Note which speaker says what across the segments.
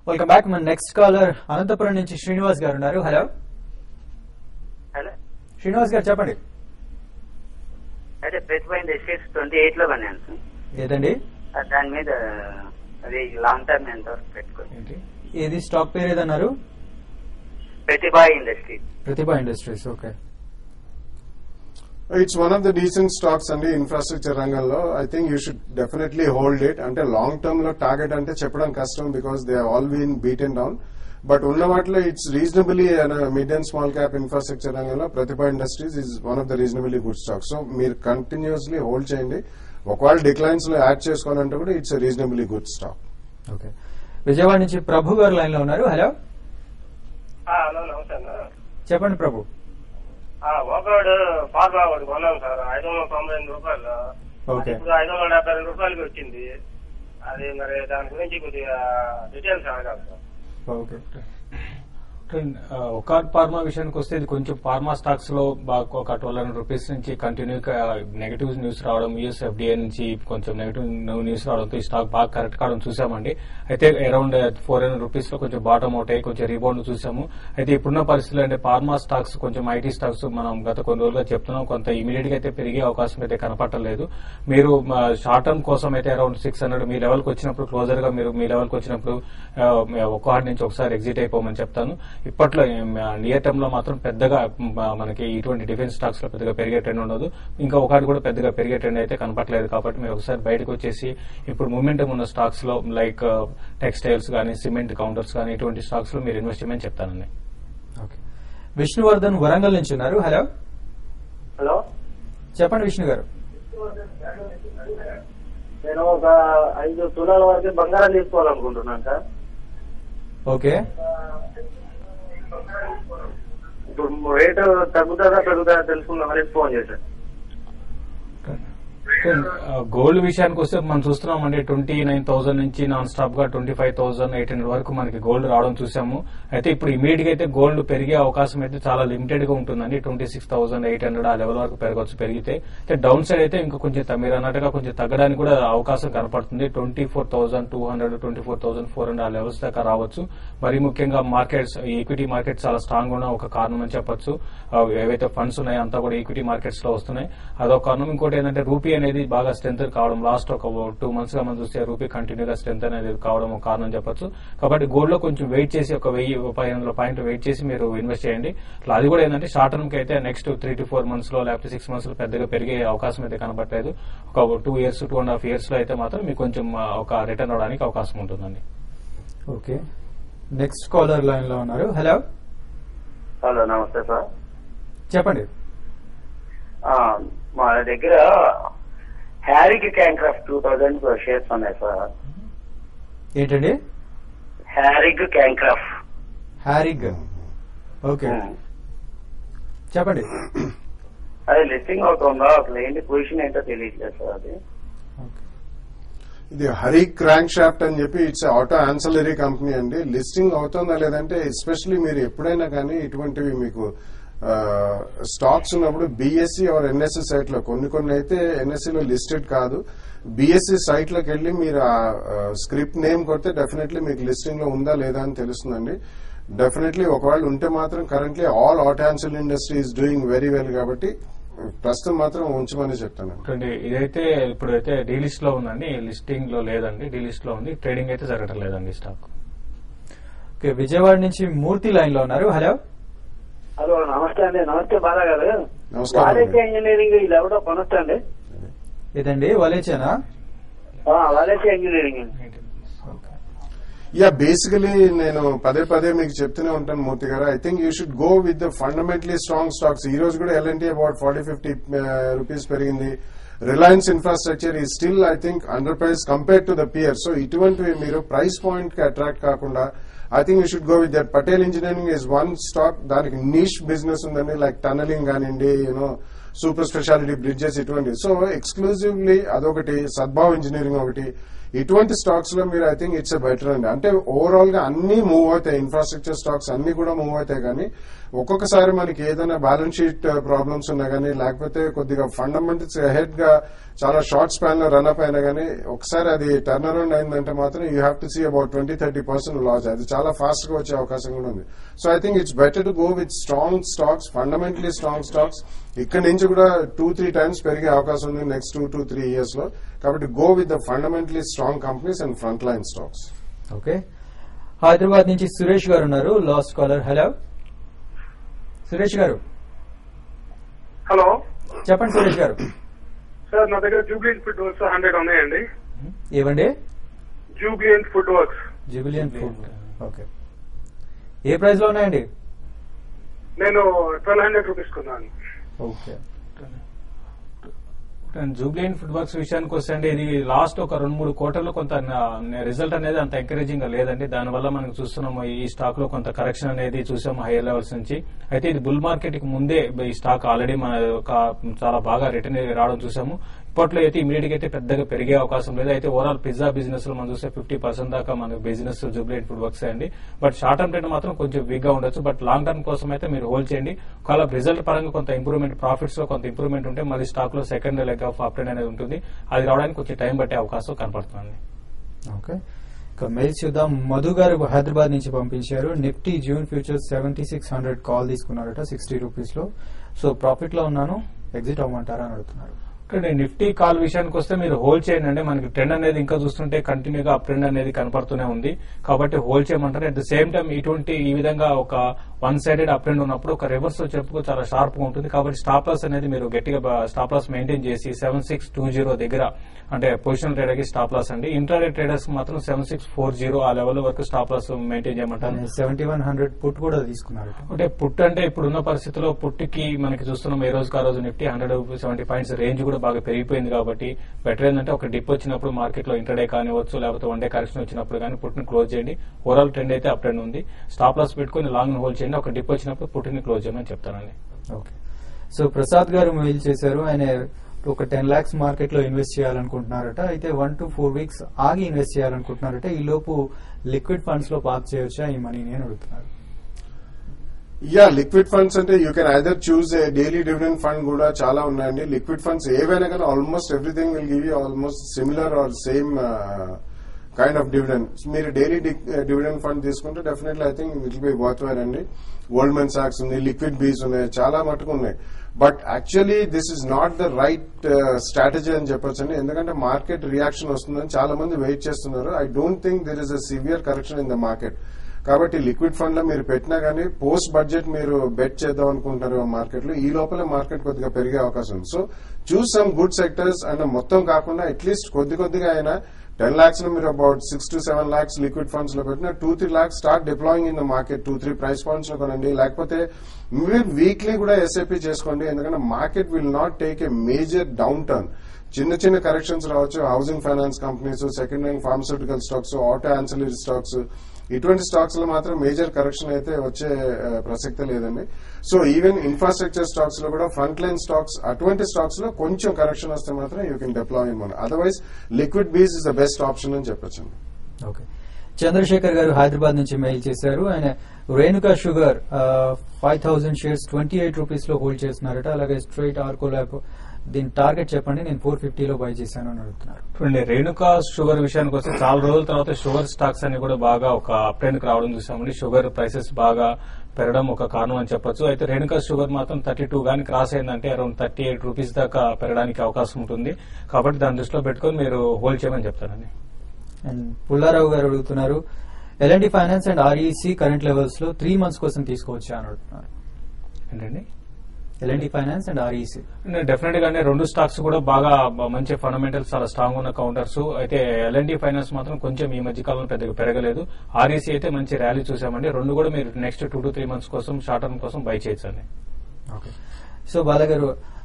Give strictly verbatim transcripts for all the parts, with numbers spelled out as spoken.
Speaker 1: Welcome back. మన next caller Anantapur నుంచి శ్రీనివాస్ గారు ఉన్నారు. హలో
Speaker 2: హలో
Speaker 1: శ్రీనివాస్ గారు చెప్పండి.
Speaker 2: అయితే ప్రతిభ ఇండస్ట్రీస్ ట్వంటీ ఎయిట్ లో కొన్నాను సార్.
Speaker 1: ఏదండి
Speaker 2: దాని మీద అది లాంగ్ టర్మ్ ఎంత వరకు పెట్టుకోండి.
Speaker 1: ఏది స్టాక్ పేరు ఏదన్నారు?
Speaker 2: Pratibha industries.
Speaker 1: Pratibha industries. Okay,
Speaker 3: it's one of the decent stocks అండి ఇన్ఫ్రాస్ట్రక్చర్ రంగంలో. I think you should definitely hold it. అంటే లాంగ్ టర్మ్ లో టార్గెట్ అంటే చెప్పడం కష్టం because they all been beaten down. But ఉన్న వాటిలో it's reasonably mid and small cap infrastructure రంగంలో Pratibha industries is one of the reasonably good stock. So మీరు continuously hold చేయండి. ఒకవేళ డిక్లైన్స్ లో యాడ్ చేసుకోవాలంటే కూడా it's reasonably good stock.
Speaker 1: Okay, Vijayawada నుంచి ప్రభు గారు లైన్ లో ఉన్నారు. హలో
Speaker 4: హలో నమస్తే అన్న.
Speaker 1: చెప్పండి ప్రభు.
Speaker 4: ఒకడు ఫార్మా ఒకటి కొన్నాను సార్, ఐదు వందల తొంభై ఎనిమిది రూపాయలు.
Speaker 1: ఓకే,
Speaker 4: ఇప్పుడు ఐదు వందల డెబ్బై రెండు రూపాయలకి వచ్చింది. అది మరి దాని గురించి కొద్దిగా డీటెయిల్స్ అడగాలి సార్.
Speaker 1: ఓకే,
Speaker 5: ఒక ఫార్మా విషయానికి వస్తే ఇది కొంచెం ఫార్మా స్టాక్స్ లో బాగా ఒక ట్వెల్వ్ హండ్రెడ్ రూపీస్ నుంచి కంటిన్యూ నెగిటివ్ న్యూస్ రావడం, యూఎస్ ఎఫ్డిఏ నుంచి కొంచెం నెగిటివ్ న్యూస్ రావడంతో ఈ స్టాక్ బాగా కరెక్ట్ కావడం చూసామండి. అయితే అరౌండ్ ఫోర్ హండ్రెడ్ రూపీస్ లో కొంచెం బాటమ్ అవుట్ అయ్యి కొంచెం రీబౌండ్ చూసాము. అయితే ఇప్పుడున్న పరిస్థితుల్లో అంటే ఫార్మా స్టాక్స్ కొంచెం ఐటీ స్టాక్స్ మనం గత కొన్ని రోజులుగా చెప్తున్నాం, కొంత ఇమీడియట్ గా అయితే పెరిగే అవకాశం అయితే కనపడలేదు. మీరు షార్ట్ టర్మ్ కోసం అయితే అరౌండ్ సిక్స్ హండ్రెడ్ మీ లెవెల్ కి వచ్చినప్పుడు క్లోజర్ గా మీరు మీ లెవెల్ కి వచ్చినప్పుడు ఒక్కహాటి నుంచి ఒకసారి ఎగ్జిట్ అయిపోమని చెప్తాను. ఇప్పట్లో నియర్ టర్మ్ లో మాత్రం పెద్దగా మనకి ఇటువంటి డిఫెన్స్ స్టాక్స్ లో పెద్దగా పెరిగే ట్రెండ్ ఉండదు. ఇంకా ఒకటి కూడా పెద్దగా పెరిగే ట్రెండ్ అయితే కనపట్లేదు. కాబట్టి మీరు ఒకసారి బయటకు వచ్చేసి ఇప్పుడు మూమెంటం ఉన్న స్టాక్స్ లో లైక్ టెక్స్టైల్స్ కానీ సిమెంట్ కౌంటర్స్ కానీ ఇటువంటి స్టాక్స్ లో మీరు ఇన్వెస్ట్ చేయమని చెప్తానండి.
Speaker 1: ఓకే, విష్ణువర్ధన్ వరంగల్ నుంచి ఉన్నారు. హలో
Speaker 4: హలో
Speaker 1: చెప్పండి విష్ణు గారు.
Speaker 4: నేను ఒక ఐదు తులాల వరకు బంగారం తీసుకోవాలనుకుంటున్నాను సార్.
Speaker 1: ఓకే,
Speaker 4: ఇప్పుడు రేటు తగ్గుతుందా పెరుగుతుందా తెలుసుకుందామని ఫోన్ చేశాను.
Speaker 5: గోల్డ్ విషయానికి వస్తే మనం చూస్తున్నాం అంటే ట్వంటీ నైన్ థౌసండ్ నుంచి నాన్ స్టాప్ గా twenty five thousand eight hundred వరకు మనకి గోల్డ్ రావడం చూసాము. అయితే ఇప్పుడు ఇమీడియట్ గా అయితే గోల్డ్ పెరిగే అవకాశం అయితే చాలా లిమిటెడ్ గా ఉంటుందండి. Twenty six thousand eight hundred ఆ లెవెల్ వరకు పెరగవచ్చు. పెరిగితే అయితే డౌన్ సైడ్ అయితే ఇంకా కొంచెం మీరు అన్నట్టుగా కొంచెం తగ్గడానికి కూడా అవకాశం కనపడుతుంది. Twenty four thousand two hundred twenty four thousand four hundred ఆ లెవెల్స్ దాకా రావచ్చు. మరి ముఖ్యంగా మార్కెట్స్ ఈక్విటీ మార్కెట్ చాలా స్ట్రాంగ్ ఉన్న ఒక కారణం అని చెప్పొచ్చు. ఏవైతే ఫండ్స్ ఉన్నాయో అంతా కూడా ఈక్విటీ మార్కెట్స్ లో వస్తున్నాయి, అదొక కారణం. ఇంకోటి ఏంటంటే రూపీ అనేది బాగా స్ట్రెంత్ కావడం, లాస్ట్ ఒక టూ మంత్స్ గా మనం చూస్తే రూపీ కంటిన్యూగా స్ట్రెంత్ అనేది కావడం ఒక కారణం చెప్పొచ్చు. కాబట్టి గోల్డ్ లో కొంచెం వెయిట్ చేసి ఒక వెయ్యి పది వందల పాయింట్ వెయిట్ చేసి మీరు ఇన్వెస్ట్ చేయండి. అది కూడా ఏంటంటే షార్ట్ టర్మ్ కి అయితే next three to four months లో లేకపోతే సిక్స్ మంత్స్ లో పెద్దగా పెరిగే అవకాశం అయితే కనపట్లేదు. ఒక two years two and half years లో అయితే మాత్రం మీకు కొంచెం ఒక రిటర్న్ అవడానికి అవకాశం ఉంటుందండి.
Speaker 1: ఓకే, నెక్స్ట్ కాలర్ లైన్ లో ఉన్నారు. హలో
Speaker 4: హలో నమస్తే సార్.
Speaker 1: చెప్పండి.
Speaker 4: మా దగ్గర Harig crankshaft two thousand shares ఉన్నాయి సార్.
Speaker 1: ఏంటండి?
Speaker 4: హ్యారిక్ క్యాంక్రాఫ్ట్.
Speaker 1: హ్యారిగ్. ఓకే, చెప్పండి.
Speaker 4: అది లిస్టింగ్ అవుతుందా అసలు ఏంటి పొజిషన్ ఏంటో తెలియట్లేదు సార్. అది
Speaker 3: ఇది హరి క్రాంక్ షాఫ్ట్ అని చెప్పి ఇట్స్ ఆటో ఆన్సలరీ కంపెనీ అండి. లిస్టింగ్ అవుతుందా లేదంటే ఎస్పెషల్లీ మీరు ఎప్పుడైనా కానీ ఇటువంటివి మీకు స్టాక్స్ ఉన్నప్పుడు బీఎస్సీ ఆర్ ఎన్ఎస్సీ సైట్ లో కొన్ని కొన్ని అయితే ఎన్ఎస్సీలో లిస్టెడ్ కాదు. బీఎస్సీ సైట్ లోకి వెళ్లి మీరు ఆ స్క్రిప్ట్ నేమ్ కొడితే డెఫినెట్లీ మీకు లిస్టింగ్ లో ఉందా లేదా అని తెలుస్తుందండి. డెఫినెట్లీ ఒకవేళ ఉంటే మాత్రం currently all auto ancillary industry is doing very well కాబట్టి ప్రస్తుతం మాత్రం ఉంచమని చెప్తాను.
Speaker 5: ఇదైతే ఇప్పుడైతే డీలిస్ట్ లో ఉందండి, లిస్టింగ్ లో లేదండి. డీలిస్ట్ లో ఉంది, ట్రేడింగ్ అయితే జరగడం లేదండి స్టాక్.
Speaker 1: ఓకే, విజయవాడ నుంచి మూర్తి లైన్ లో ఉన్నారు. హలో
Speaker 4: హలో నమస్తే అండి. నమస్తే బాలా గారు.
Speaker 3: నమస్కారం.
Speaker 4: వాలేసియా ఇంజనీరింగ్ ఇది ఎవడో కొనొచ్చండి?
Speaker 1: ఏదండి వలేచేనా?
Speaker 4: వాలేసియా ఇంజనీరింగ్.
Speaker 3: యా బేసికలీ నేను పదే పదే మీకు చెప్తూనే ఉంటాను మూర్తి గారు. I think you should go with the fundamentally strong stocks. ఈ రోజు కూడా LNT about forty fifty rupees పెరిగింది. రిలయన్స్ ఇన్ఫ్రాస్ట్రక్చర్ ఈ still I think under price compare to the peer. So ఇటువంటివి మీరు ప్రైస్ పాయింట్ కి అట్రాక్ట్ కాకుండా I think you should go with that. Patel Engineering is one stock, దానికి niche business ఉందండి, like tunnelling కానివ్వండి, you know super specialty bridges ఇటువంటి. So exclusively అదొకటి, Sadbhav Engineering ఒకటి, ఇటువంటి స్టాక్స్ లో మీరు I think it's a better అండి. అంటే ఓవరాల్ గా అన్ని మూవ్ అవుతాయి, ఇన్ఫ్రాస్ట్రక్చర్ స్టాక్స్ అన్ని కూడా మూవ్ అవుతాయి. కానీ ఒక్కొక్కసారి మనకి ఏదైనా బ్యాలెన్స్ షీట్ ప్రాబ్లమ్స్ ఉన్నా కానీ, లేకపోతే కొద్దిగా ఫండమెంటల్స్ హెడ్ గా చాలా షార్ట్ స్పాన్ లో రన్అప్ అయినా కానీ, ఒకసారి అది టర్న్ అరౌండ్ అయిందంటే మాత్రం you have to see about twenty thirty percent loss. అది చాలా ఫాస్ట్ గా వచ్చే అవకాశం కూడా ఉంది. So I think it's better to go with strong stocks, fundamentally strong stocks. ఇక్కడ నుంచి కూడా టూ త్రీ టైమ్స్ పెరిగే అవకాశం ఉంది next two to three years లో. కాబట్టి go with the fundamentally strong companies and front line stocks.
Speaker 1: Okay, Hyderabad నుంచి సురేష్ గారు ఉన్నారు, లాస్ట్ కాలర్. హలో సురేష్ గారు.
Speaker 6: హలో
Speaker 1: చెప్పండి సురేష్ గారు.
Speaker 6: సార్, నా దగ్గర జూబ్లియంట్ ఫుడ్ వర్క్స్ హండ్రెడ్ ఉన్నాయండి.
Speaker 1: ఏవండి?
Speaker 6: Jubilant Food Works.
Speaker 1: Jubilant Food. Okay, ఏ ప్రైస్ లో ఉన్నాయండి?
Speaker 6: నేను ట్వెల్వ్ హండ్రెడ్ రూపీస్ కొన్నాను.
Speaker 1: ఓకే,
Speaker 5: జూబ్లియంట్ ఫుడ్ వర్క్స్ విషయానికి వస్తే అండి, ఇది లాస్ట్ ఒక రెండు మూడు క్వార్టర్లో కొంత రిజల్ట్ అనేది అంత ఎంకరేజింగ్ గా లేదండి. దానివల్ల మనం చూస్తున్నాము ఈ స్టాక్ లో కొంత కరెక్షన్ అనేది చూసాము హైయర్ లెవెల్స్ నుంచి. అయితే ఇది బుల్ మార్కెట్ కి ముందే ఈ స్టాక్ ఆల్రెడీ మన ఒక చాలా బాగా రిటర్న్ రావడం చూసాము. ఇప్పట్లో అయితే ఇమీడియట్ గా అయితే పెద్దగా పెరిగే అవకాశం లేదు. అయితే ఓవరాల్ పిజ్జా బిజినెస్ లో మనం చూస్తే ఫిఫ్టీ పర్సెంట్ దాకా మన బిజినెస్ జూబ్లియంట్ ఫుడ్ వర్క్స్ అండి. బట్ షార్ట్ టర్మ్ ట్రెండ్ మాత్రం కొంచెం వీక్ గా ఉండొచ్చు. బట్ లాంగ్ టర్మ్ కోసం అయితే మీరు హోల్డ్ చేయండి. ఒకవేళ రిజల్ట్ పరంగా కొంత ఇంప్రూవ్మెంట్, ప్రాఫిట్స్ లో కొంత ఇంప్రూవ్మెంట్ ఉంటే మళ్ళీ స్టాక్ లో second leg of up trend అనేది ఉంటుంది. అది రావడానికి కొంచెం టైం పట్టే అవకాశం కనపడుతుంది.
Speaker 1: ఓకే, ఇక మెయిల్స్ చూద్దాం. మధు గారు హైదరాబాద్ నుంచి పంపించారు. Nifty June futures seventy six hundred call తీసుకున్నారట సిక్స్టీ రూపీస్ లో. సో ప్రాఫిట్ లో ఉన్నాను, ఎగ్జిట్ అవ్వమంటారా అని అడుగుతున్నారు.
Speaker 5: ఇక్కడ నిఫ్టీ కాల్ విషయానికి వస్తే మీరు హోల్డ్ చేయండి అండి. మనకి ట్రెండ్ అనేది ఇంకా చూస్తుంటే కంటిన్యూగా అప్ ట్రెండ్ అనేది కనపడుతూనే ఉంది. కాబట్టి హోల్డ్ చేయమంటారు. అట్ ద సేమ్ టైం ఇటువంటి ఈ విధంగా ఒక వన్ సైడెడ్ అప్ ట్రెండ్ ఉన్నప్పుడు ఒక రివర్స్ చెప్పుకో చాలా షార్ప్ గా ఉంటుంది. కాబట్టి స్టాప్ లాస్ అనేది మీరు గట్టిగా స్టాప్ లాస్ మెయింటైన్ చేసి సెవెన్ సిక్స్ టూ జీరో దగ్గర, అంటే పొజిషన్ ట్రేడర్ కి స్టాప్ లాస్ అండి. ఇంట్రాడే ట్రేడర్స్ మాత్రం సెవెన్ సిక్స్ ఫోర్ జీరో ఆ లెవెల్ వరకు స్టాప్ లాస్ మెయింటైన్ చేయమంటారు.
Speaker 1: సెవెంటీ వన్ హండ్రెడ్ పుట్ కూడా తీసుకున్నారు.
Speaker 5: అంటే పుట్ అంటే ఇప్పుడున్న పరిస్థితిలో పుట్టికి మనకి చూస్తున్నాం ఏ రోజుకి ఆ రోజు Nifty hundred seventy points range కూడా బాగా పెరిగిపోయింది. కాబట్టి బెటర్ ఏంటంటే ఒక డిప్ వచ్చినప్పుడు మార్కెట్ లో ఇంటర్డే కానివచ్చు, లేకపోతే వన్ డే కరెక్షన్ వచ్చినప్పుడు కానీ పుట్ని క్లోజ్ చేయండి. ఓవరాల్ ట్రెండ్ అయితే అప్ ట్రెండ్ ఉంది. స్టాప్ లాస్ పెట్టుకుని లాంగ్ హోల్డ్ చేయండి. ఒక డిప్ వచ్చినప్పుడు పుట్టిని క్లోజ్ చేయమని చెప్తానండి.
Speaker 1: ఓకే, సో ప్రసాద్ గారు మెయిల్ చేశారు. ఆయన ఒక టెన్ లాక్స్ మార్కెట్ లో ఇన్వెస్ట్ చేయాలనుకుంటున్నారట. అయితే వన్ టు ఫోర్ వీక్స్ ఆగి ఇన్వెస్ట్ చేయాలనుకుంటున్నారట. ఈ లోపు లిక్విడ్ ఫండ్స్ లో పార్క్ చేయొచ్చా ఈ మనీని అని అడుగుతున్నారు.
Speaker 3: యా, లిక్విడ్ ఫండ్స్ అంటే you can either choose a daily dividend fund కూడా చాలా ఉన్నాయండి. లిక్విడ్ ఫండ్స్ ఏవైనా కానీ almost everything will give you almost similar or same kind of dividend. మీరు డైలీ డివిడెండ్ ఫండ్ తీసుకుంటే definitely I think it will be worthwhile అండి. Goldman సాక్స్ ఉంది, లిక్విడ్ బీస్ ఉన్నాయి, చాలా మటుకు ఉన్నాయి. But actually this is not the right strategy అని చెప్పొచ్చు అండి. ఎందుకంటే మార్కెట్ రియాక్షన్ వస్తుందని చాలా మంది వెయిట్ చేస్తున్నారు. I don't think there is a severe correction in the market. కాబట్టి లిక్విడ్ ఫండ్ లో మీరు పెట్టినా కానీ పోస్ట్ బడ్జెట్ మీరు బెట్ చేద్దాం అనుకుంటారు మార్కెట్ లో, ఈ లోపల మార్కెట్ కొద్దిగా పెరిగే అవకాశం ఉంది. So choose some good sectors and మొత్తం కాకుండా అట్లీస్ట్ కొద్ది కొద్దిగా అయినా టెన్ లాక్స్ లో మీరు about six to seven lakhs liquid funds లో పెట్టిన two three lakhs start deploying in the market. Two three price points లో కొనండి, లేకపోతే మీరు వీక్లీ కూడా ఎస్ఐపి చేసుకోండి. ఎందుకంటే market will not take a major downturn. చిన్న చిన్న కరెక్షన్స్ రావచ్చు. Housing finance companies, second hand pharmaceutical stocks, auto ancillary stocks, ఇటువంటి స్టాక్స్ లో మాత్రం మేజర్ కరెక్షన్ అయితే వచ్చే ప్రసక్తే లేదండి. సో ఈవెన్ ఇన్ఫ్రాస్ట్రక్చర్ స్టాక్స్ లో కూడా ఫ్రంట్ లైన్ స్టాక్స్, అటువంటి స్టాక్స్ లో కొంచెం కరెక్షన్ వస్తే మాత్రం you can deploy in money. Otherwise liquid BeES is the best option అని చెప్పొచ్చు.
Speaker 1: ఓకే, చంద్రశేఖర్ గారు హైదరాబాద్ నుంచి మెయిల్ చేశారు. ఆయన Renuka Sugar five thousand shares twenty eight rupees లో హోల్డ్ చేస్తున్నారట. అలాగే స్ట్రైట్ ఆర్కో ల్యాబ్, దీని టార్గెట్ చెప్పండి, నేను ఫోర్ ఫిఫ్టీలో బై చేశాను అని అడుగుతున్నారు.
Speaker 5: చూడండి, రేణుకా షుగర్ విషయానికి వస్తే చాలా రోజుల తర్వాత షుగర్ స్టాక్స్ అన్ని కూడా బాగా ఒక అప్ ట్రెండ్ రావడం చూసామండి. షుగర్ ప్రైసెస్ బాగా పెరగడం ఒక కారణం అని చెప్పొచ్చు. అయితే రేణుకా షుగర్ మాత్రం థర్టీ టూ గానీ క్రాస్ అయిందంటే అరౌండ్ థర్టీ ఎయిట్ రూపీస్ దాకా పెరగడానికి అవకాశం ఉంటుంది. కాబట్టి దాని దృష్టిలో పెట్టుకుని మీరు హోల్డ్ చేయమని చెప్తానండి.
Speaker 1: అండ్ పుల్లారావు గారు అడుగుతున్నారు, LNT Finance and REC current levels లో త్రీ మంత్స్ కోసం తీసుకోవచ్చా అని అడుగుతున్నారు.
Speaker 5: ఏంటండి?
Speaker 1: LNT Finance and REC
Speaker 5: definite గానే రెండు స్టాక్స్ కూడా బాగా మంచి ఫండమెంటల్స్ చాలా స్ట్రాంగ్ ఉన్న కౌంటర్స్. అయితే ఎల్ఎన్టీ ఫైనాన్స్ మాత్రం కొంచెం ఈ మధ్య కాలంలో పెద్దగా పెరగలేదు. ఆర్ఈసీ అయితే మంచి ర్యాలీ చూసామండి. రెండు కూడా మీరు next two to three months కోసం షార్ట్ టర్మ్ కోసం బై చేయొచ్చండి.
Speaker 1: ఓకే, సో బాలగారు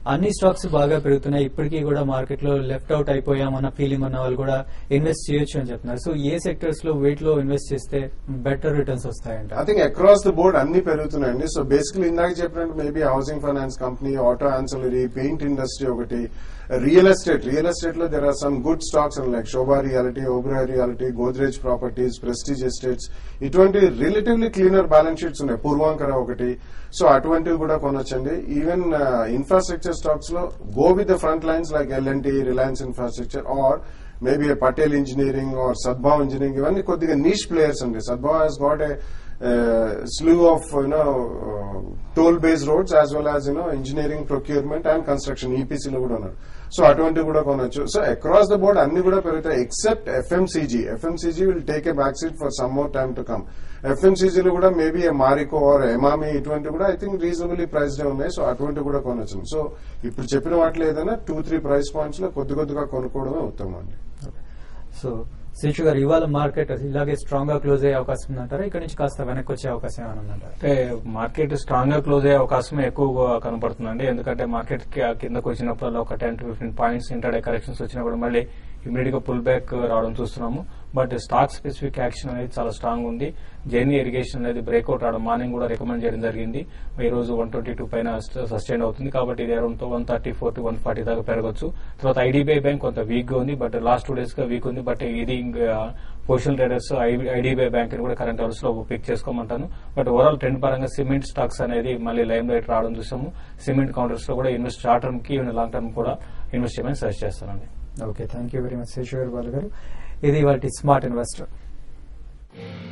Speaker 1: అన్ని స్టాక్స్ బాగా పెరుగుతున్నాయి, ఇప్పటికీ కూడా మార్కెట్ లో లెఫ్ట్ అవుట్ అయిపోయామన్న ఫీలింగ్ ఉన్న వాళ్ళు కూడా ఇన్వెస్ట్ చేయొచ్చు అని చెప్తున్నారు. సో ఏ సెక్టర్స్ లో వీటిలో ఇన్వెస్ట్ చేస్తే బెటర్ రిటర్న్స్ వస్తాయంట?
Speaker 3: I think across the board అన్ని పెరుగుతున్నాయండి. సో బేసికలీ ఇందాక చెప్పినట్టు maybe housing finance company, auto ancillary, paint industry ఒకటి, రియల్ ఎస్టేట్ రియల్ ఎస్టేట్ లో there are some good stocks like Sobha Realty, Oberoi Realty, Godrej Properties, Prestige Estates, ఇటువంటి relatively cleaner balance sheets ఉన్నాయి. పూర్వాంకర ఒకటి. So అటువంటివి కూడా కొనొచ్చండి. ఈవెన్ ఇన్ఫ్రాస్ట్రక్చర్ స్టాక్స్ లో go with the front lines like L and tea, Reliance Infrastructure, or maybe Patel Engineering or Sadbhav Engineering. ఇవన్నీ కొద్దిగా niche players అండి. Sadbhav has got a slew of you know uh, toll based roads as well as you know engineering, procurement and construction, E P C లో కూడా ఉన్నారు. So అటువంటి కూడా కొనొచ్చు. So across the board అన్ని కూడా పెరుగుతాయి except FMCG. FMCG will take a back seat for some more time to come. ఎఫ్ఎంసీజీలో కూడా మేబీ మారికో ఆర్ ఎమామి ఇటువంటి కూడా ఐ థింక్ రీజనబుల్లీ ప్రైస్డ్ ఉన్నాయి. సో అటువంటి కూడా కొనొచ్చు. సో ఇప్పుడు చెప్పిన వాటిలో ఏదైనా టూ త్రీ ప్రైస్ పాయింట్స్ లో కొద్ది కొద్దిగా కొనుక్కోవడమే ఉత్తమం అండి.
Speaker 1: సో శేషు గారు, ఇవాళ మార్కెట్ ఇలాగే స్ట్రాంగ్ గా క్లోజ్ అయ్యే అవకాశం ఉందంటారా? ఇక్కడ నుంచి కాస్త వెనక్కి వచ్చే అవకాశం ఏమైనా ఉందంటారా?
Speaker 5: అంటే మార్కెట్ స్ట్రాంగ్ గా క్లోజ్ అయ్యే అవకాశం ఎక్కువగా కనపడుతుందండి. ఎందుకంటే మార్కెట్ కిందకు వచ్చినప్పుడు ఒక ten to fifteen points intraday corrections వచ్చినప్పుడు మళ్ళీ ఇమీడియట్ గా పుల్ బ్యాక్ రావడం చూస్తున్నాము. బట్ స్టాక్ స్పెసిఫిక్ యాక్షన్ అనేది చాలా స్ట్రాంగ్ ఉంది. జెనీ ఇరిగేషన్ అనేది బ్రేక్అవుట్ రావడం మార్నింగ్ కూడా రికమెండ్ చేయడం జరిగింది. ఈ రోజు వన్ ట్వంటీ టూ పైన సస్టైన్ అవుతుంది. కాబట్టి ఇది around one thirty four to one forty దాకా పెరగొచ్చు. తర్వాత ఐడిబిఐ బ్యాంక్ కొంత వీక్ గా ఉంది, బట్ లాస్ట్ టూ డేస్ గా వీక్ ఉంది. బట్ ఇది పొజిషన్ ట్రేడర్స్ ఐడిబిఐ బ్యాంక్ కూడా కరెంట్ అవర్స్ లో పిక్ చేసుకోమంటాను. బట్ ఓవరాల్ ట్రెండ్ పరంగా సిమెంట్ స్టాక్స్ అనేది మళ్ళీ లైమ్ లైట్ రావడం చూసాము. సిమెంట్ కౌంటర్స్ లో కూడా ఇన్వెస్ట్ షార్ట్ టర్మ్ కి లాంగ్ టర్మ్ కూడా ఇన్వెస్ట్ చేయమని సజెస్ట్ చేస్తానండి.
Speaker 1: Okay, thank you very much Seshu గారు. ఇది వాటి స్మార్ట్ ఇన్వెస్టర్.